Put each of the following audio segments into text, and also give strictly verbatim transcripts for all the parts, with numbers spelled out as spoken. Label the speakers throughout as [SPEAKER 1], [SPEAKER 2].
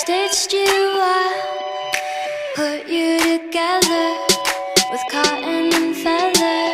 [SPEAKER 1] stitched you up, put you together with cotton and feather.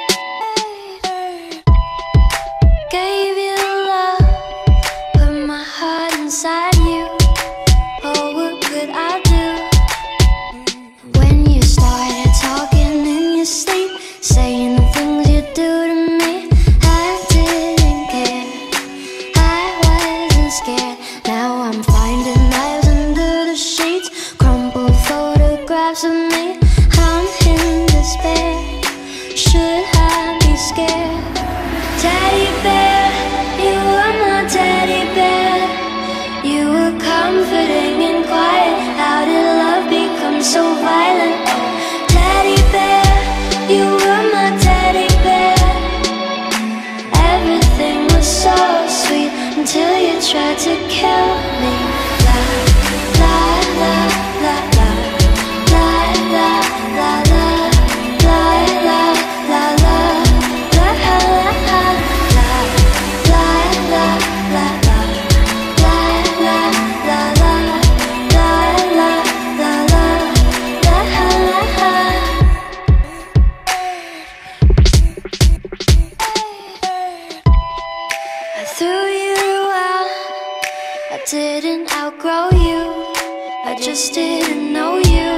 [SPEAKER 1] Gave you love, put my heart inside you. Oh, what could I do? When you started talking in your sleep, saying the things you do to me, I didn't care, I wasn't scared. Now I'm finding knives under the sheets, crumpled photographs of me. I'm in despair, should I be scared? Teddy bear, you were my teddy bear. You were comforting and quiet. How did love become so violent? Oh, teddy bear, you were my teddy bear. Everything was so sweet until you tried to kill me. La, la, la, la, la, la, la, la, la, la, la, la, la, la, didn't outgrow you, I just didn't know you.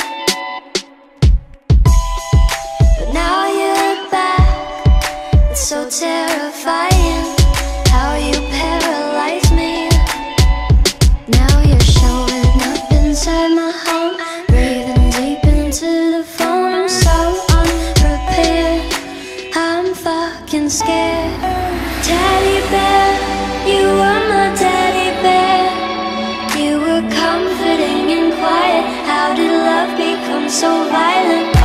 [SPEAKER 1] But now you're back, it's so terrifying how you paralyze me. Now you're showing up inside my home, breathing deep into the phone. I'm so unprepared, I'm fucking scared. Teddy bear, you were my teddy bear. You were comforting and quiet. How did love become so violent?